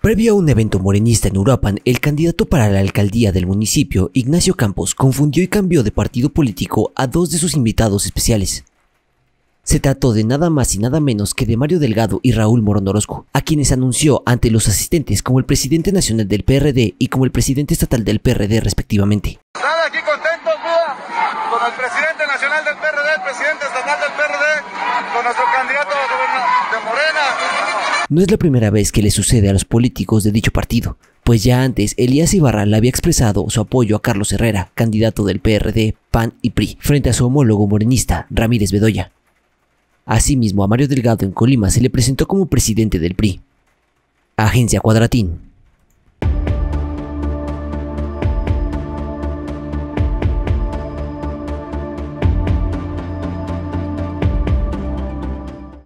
Previo a un evento morenista en Uruapan, el candidato para la alcaldía del municipio, Ignacio Campos, confundió y cambió de partido político a dos de sus invitados especiales. Se trató de nada más y nada menos que de Mario Delgado y Raúl Morón Orozco, a quienes anunció ante los asistentes como el presidente nacional del PRD y como el presidente estatal del PRD respectivamente. Nada, aquí contentos, mira, con el presidente nacional del PRD, el presidente estatal del PRD, con nuestro candidato de Morena. No es la primera vez que le sucede a los políticos de dicho partido, pues ya antes Elías Ibarra le había expresado su apoyo a Carlos Herrera, candidato del PRD, PAN y PRI, frente a su homólogo morenista, Ramírez Bedoya. Asimismo, a Mario Delgado en Colima se le presentó como presidente del PRI. Agencia Cuadratín.